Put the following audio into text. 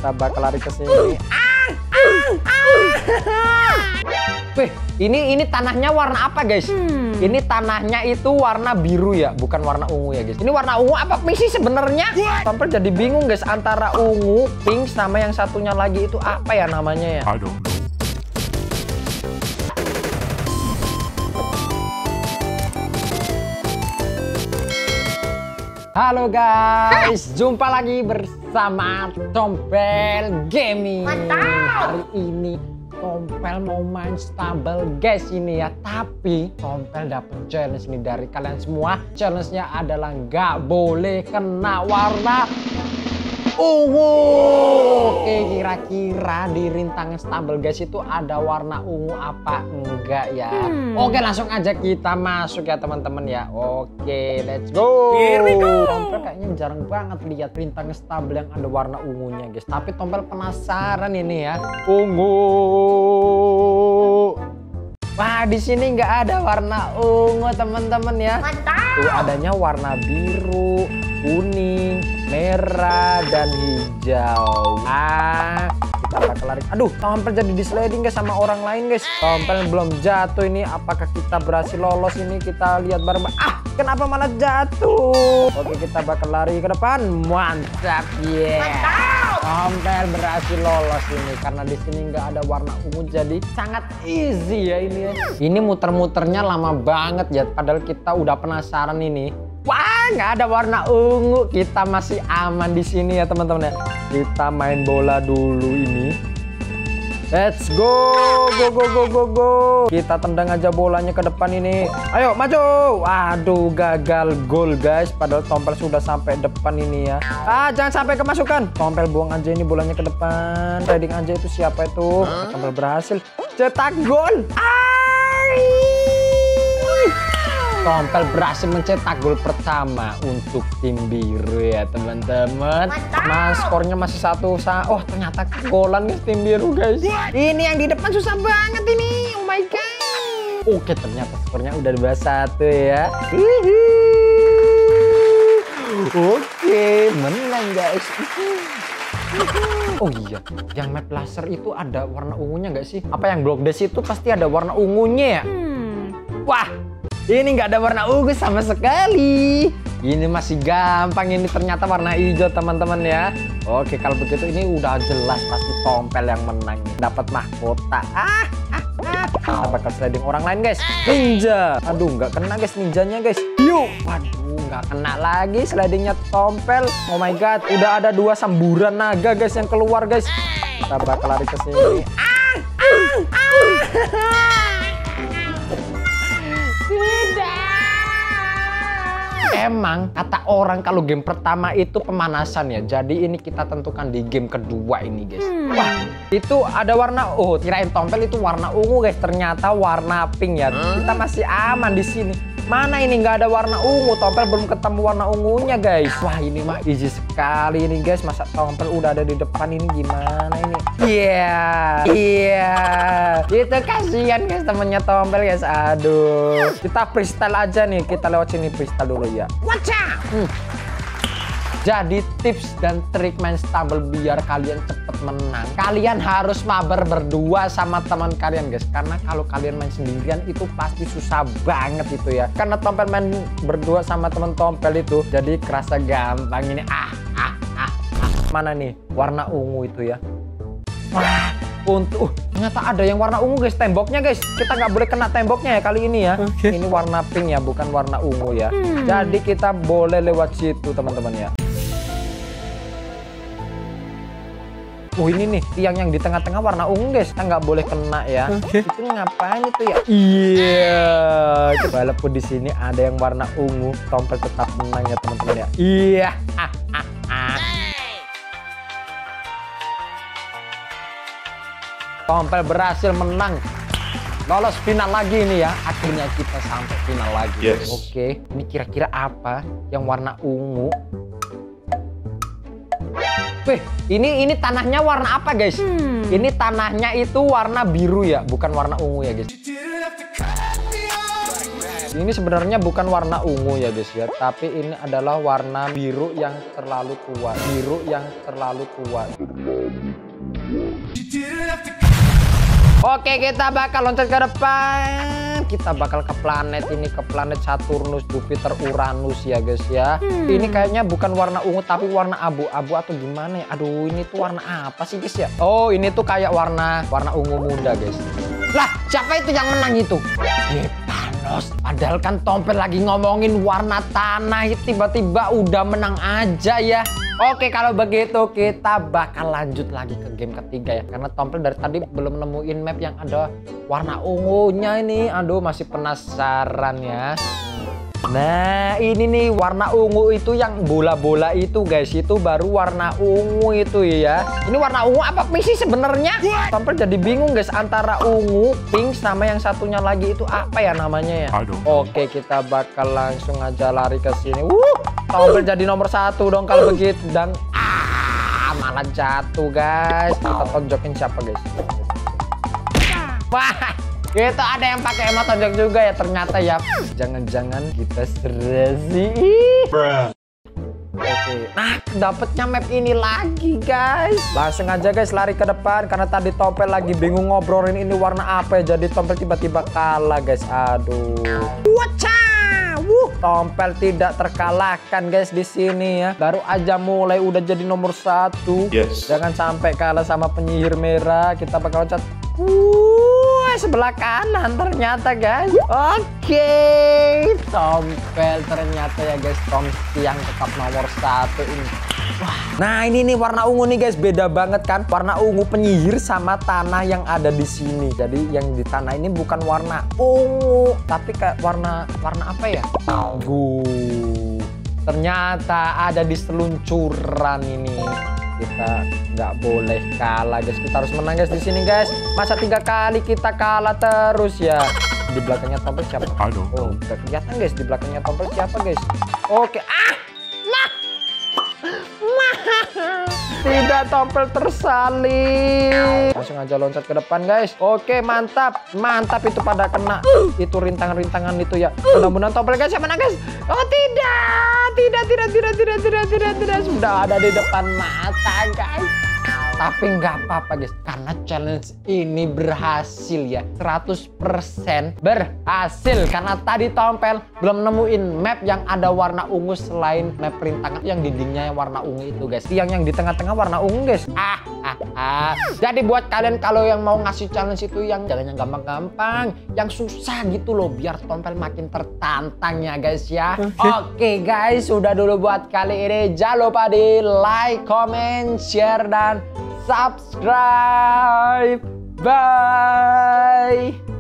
Kita bakal lari ke sini. Wih, ini tanahnya warna apa guys? Ini tanahnya itu warna biru ya, bukan warna ungu ya guys. Ini warna ungu apa pink sih sebenarnya? Tompel jadi bingung guys antara ungu, pink sama yang satunya lagi itu apa ya namanya ya? I don't know. Halo guys, jumpa lagi bersama Tompel Gaming. Hari ini Tompel mau main Stumble guys ini ya. Tapi Tompel dapet challenge nih dari kalian semua. Challenge-nya adalah nggak boleh kena warna ungu. Oke, kira-kira di rintangan Stumble guys itu ada warna ungu apa enggak ya? Oke, langsung aja kita masuk ya teman-teman ya. Oke, let's go. Here we go. Tompel kayaknya jarang banget lihat rintangan Stumble yang ada warna ungunya guys. Tapi Tompel penasaran ini ya. Ungu. Wah, di sini nggak ada warna ungu teman-teman ya. Tuh adanya warna biru, kuning, merah, dan hijau. Kita bakal lari. Aduh, Tompel jadi disliding guys sama orang lain guys. Tompel belum jatuh ini. Apakah kita berhasil lolos ini? Kita lihat bareng. Kenapa malah jatuh? Oke, kita bakal lari ke depan. Mantap, Tompel berhasil lolos ini karena di sini nggak ada warna ungu, jadi sangat easy ya ini. Ini muter-muternya lama banget ya. Padahal kita udah penasaran ini. Wah, nggak ada warna ungu. Kita masih aman di sini ya teman-teman ya. Kita main bola dulu ini. Let's go, go. Kita tendang aja bolanya ke depan ini. Ayo maju. Waduh, gagal gol guys. Padahal Tompel sudah sampai depan ini ya. Jangan sampai kemasukan. Tompel buang aja ini bolanya ke depan. Sliding aja itu siapa itu? Tompel berhasil cetak gol. Tompel berhasil mencetak gol pertama untuk tim biru ya teman-teman. Mas, skornya masih 1-1. Oh, ternyata golan guys tim biru guys. Ini yang di depan susah banget ini. Oh my god. Oke, ternyata skornya udah 2-1 ya. Oke, menang guys. Oh iya, yang map laser itu ada warna ungunya nggak sih? Apa yang block dash itu pasti ada warna ungunya ya? Wah, ini nggak ada warna ungu sama sekali. Ini masih gampang, ini ternyata warna hijau teman-teman ya. Oke, kalau begitu ini udah jelas pasti Tompel yang menang. Dapat mahkota. Kita bakal sliding orang lain guys. Ninja. Aduh, nggak kena guys ninjanya guys. Yuk. Waduh, nggak kena lagi slidingnya Tompel. Oh my god, udah ada 2 samburan naga guys yang keluar guys. Kita bakal lari ke sini. Emang kata orang kalau game pertama itu pemanasan ya. Jadi ini kita tentukan di game kedua ini guys. Wah, itu ada warna, oh kirain Tompel itu warna ungu guys. Ternyata warna pink ya. Kita masih aman di sini. Mana ini nggak ada warna ungu. Tompel belum ketemu warna ungunya guys. Wah, ini mah easy sekali ini guys. Masa Tompel udah ada di depan ini gimana ini? Iya. Itu kasihan guys temennya Tompel guys. Aduh. Kita freestyle aja nih. Kita lewat sini freestyle dulu ya. Wacha. Jadi tips dan trik main Stumble biar kalian cepet menang, kalian harus mabar berdua sama teman kalian guys. Karena kalau kalian main sendirian itu pasti susah banget itu ya. Karena Tompel main berdua sama teman Tompel itu jadi kerasa gampang ini. Mana nih warna ungu itu ya? Wah, untuk ternyata ada yang warna ungu guys, temboknya guys. Kita nggak boleh kena temboknya ya kali ini ya. Ini warna pink ya, bukan warna ungu ya. Jadi kita boleh lewat situ teman-teman ya. Oh, ini nih tiang yang di tengah-tengah warna ungu guys. Kita nggak boleh kena ya. Itu ngapain itu ya? Iya. Walaupun di sini ada yang warna ungu, Tompel tetap menang ya teman-teman ya. Iya. Tompel berhasil menang. Lolos final lagi ini ya. Akhirnya kita sampai final lagi. Yes. Oke, ini kira-kira apa yang warna ungu? Wih, ini tanahnya warna apa guys? Ini tanahnya itu warna biru ya, bukan warna ungu ya guys. Ini sebenarnya bukan warna ungu ya guys ya, tapi ini adalah warna biru yang terlalu kuat. Biru yang terlalu kuat. Oke, kita bakal loncat ke depan. Kita bakal ke planet ini, ke planet Saturnus, Jupiter, Uranus ya guys ya. Ini kayaknya bukan warna ungu tapi warna abu-abu atau gimana ya. Aduh, ini tuh warna apa sih guys ya? Oh, ini tuh kayak warna ungu muda guys. Lah, siapa itu yang menang itu? Thanos. Padahal kan Tompel lagi ngomongin warna tanah, tiba-tiba udah menang aja ya. Oke, kalau begitu kita bakal lanjut lagi ke game ketiga ya. Karena Tompel dari tadi belum nemuin map yang ada warna ungunya ini. Aduh, masih penasaran ya. Nah, ini nih warna ungu itu yang bola-bola itu guys. Itu baru warna ungu itu ya. Ini warna ungu apa pink sih sebenarnya? Tompel jadi bingung guys antara ungu, pink sama yang satunya lagi itu apa ya namanya ya? Oke, kita bakal langsung aja lari ke sini. Tompel jadi nomor 1 dong kalau begitu. Dan malah jatuh guys. Kita tonjokin siapa guys? Wah, itu ada yang pakai emot tonjok juga ya ternyata ya. Jangan-jangan kita serasi. Oke, nah dapetnya map ini lagi guys. Langsung aja guys lari ke depan karena tadi Tompel lagi bingung ngobrolin ini warna apa ya. Jadi Tompel tiba-tiba kalah guys. Aduh. Tompel tidak terkalahkan guys di sini ya. Baru aja mulai udah jadi nomor 1. Yes. Jangan sampai kalah sama penyihir merah. Kita bakal loncat. Sebelah kanan ternyata guys. Oke, Tompel ternyata ya guys. Tomsi yang tetap nomor 1 ini. Wah. Nah ini nih warna ungu nih guys. Beda banget kan. Warna ungu penyihir sama tanah yang ada di sini. Jadi yang di tanah ini bukan warna ungu, tapi kayak warna apa ya? Ternyata ada di seluncuran ini. Kita nggak boleh kalah guys. Kita harus menang guys di sini guys. Masa 3 kali kita kalah terus ya. Di belakangnya Tompel siapa? Oh, udah kelihatan guys di belakangnya Tompel siapa guys. Oke. Tidak, Tompel tersalib. Langsung aja loncat ke depan guys. Oke, mantap. Mantap itu pada kena itu rintangan-rintangan itu ya. Mudah-mudahan Tompel guys yang menang guys. Oh tidak. Tidak. Sudah ada di depan mata guys. Tapi nggak apa-apa guys, karena challenge ini berhasil ya. 100% berhasil. Karena tadi Tompel belum nemuin map yang ada warna ungu selain map rintangan yang dindingnya warna ungu itu guys. Yang di tengah-tengah warna ungu guys. Jadi buat kalian kalau yang mau ngasih challenge itu yang jangan yang gampang-gampang, yang susah gitu loh, biar Tompel makin tertantang ya guys ya. Oke guys, sudah dulu buat kali ini. Jangan lupa di like, comment, share, dan subscribe. Bye.